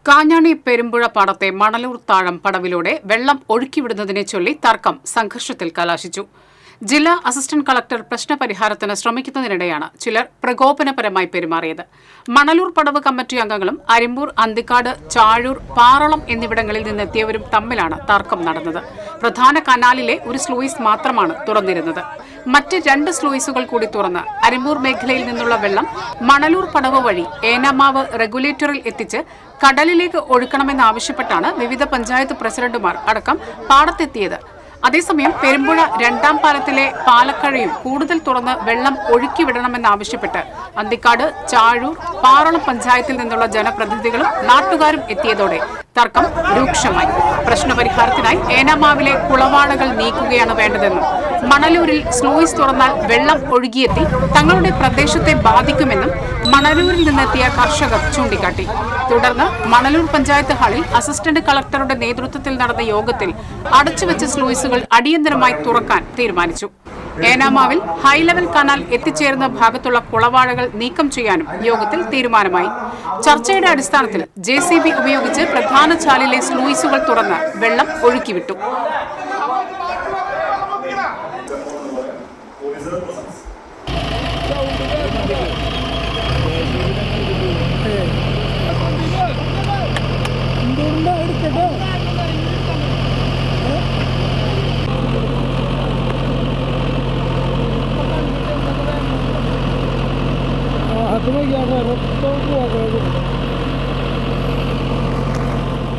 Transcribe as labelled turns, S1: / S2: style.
S1: കാഞ്ഞാണി പെരുമ്പുഴ പാടത്തെ മണലൂർ താഴം പടവിലൂടെ വെള്ളം ഒഴുക്കിവിടുന്നതിനെ ചൊല്ലി തർക്കം സംഘർഷത്തിൽ കലാശിച്ചു. ജില്ലാ അസിസ്റ്റന്റ് കളക്ടർ പ്രശ്നപരിഹാരത്തിന് ശ്രമിക്കുന്നതിനിടെയാണ് ചിലർ പ്രകോപനപരമായി പെരുമാറിയത്. മണലൂർ പടവ് കമ്മിറ്റി അംഗങ്ങളും അരിമ്പൂർ, അന്തിക്കാട്, ചാഴൂർ, പാറളം എന്നിവിടങ്ങളിൽ നിന്നെത്തിയവരും തമ്മിലാണ് തർക്കം നടന്നത്. പ്രധാന കനാലിലെ ഒരു സ്ലൂയിസ് മാത്രമാണ് തുറന്നിരുന്നത്. മറ്റ് 2 സ്ലൂയിസുകൾ കൂടി തുറന്ന് അരിമ്പൂർ മേഖലയിൽ നിന്നുള്ള വെള്ളം മണലൂർ പടവ് വഴി ഏനാമാവ് റെഗുലേറ്ററിൽ എത്തിച്ച് കടലിലേക്ക് ഒഴുക്കണമെന്നാവശ്യപ്പെട്ടാണ് വിവിധ പഞ്ചായത്ത് പ്രസിഡന്റുമാർ അടക്കം പാടത്തെത്തിയത്. അതേസമയം പെരുമ്പുഴ 2ാം പാലത്തിലെ പാലക്കഴയും കൂടുതൽ തുറന്ന് വെള്ളം ഒഴുക്കിവിടണമെന്നാവശ്യപ്പെട്ട് അന്തിക്കാട്, ചാഴൂർ, പാറളം പഞ്ചായത്തിൽ നിന്നുള്ള ജനപ്രതിനിധികളും നാട്ടുകാരും എത്തിയതോടെ തർക്കം രൂക്ഷമായി. പ്രശ്നപരിഹാരത്തിനായി ഏനാമാവിലെ കുളവാടകൾ നീക്കുകയാണ് വേണ്ടതെന്നും മണലൂരിൽ സ്ലൂയിസ് തുറന്നാൽ വെള്ളം ഒഴുകിയെത്തി തങ്ങളുടെ പ്രദേശത്തെ ബാധിക്കുമെന്നും മണലൂരിൽ നിന്നെത്തിയ കർഷകർ ചൂണ്ടിക്കാട്ടി. തുടർന്ന് മണലൂർ പഞ്ചായത്ത് ഹാളിൽ അസിസ്റ്റന്റ് കളക്ടറുടെ നേതൃത്വത്തിൽ നടന്ന യോഗത്തിൽ അടച്ചുവെച്ച സ്ലൂയിസുകൾ അടിയന്തരമായി തുറക്കാൻ തീരുമാനിച്ചു. ഏനാമാവിൽ ഹൈലെവൽ കനാൽ എത്തിച്ചേരുന്ന ഭാഗത്തുള്ള കുളവാഴകൾ നീക്കം ചെയ്യാനും യോഗത്തിൽ തീരുമാനമായി. ചർച്ചയുടെ അടിസ്ഥാനത്തിൽ JCB ഉപയോഗിച്ച് പ്രധാന ചാലിലെ സ്ലൂയിസുകൾ തുറന്ന് വെള്ളം ഒഴുക്കിവിട്ടു.
S2: Hadi gel,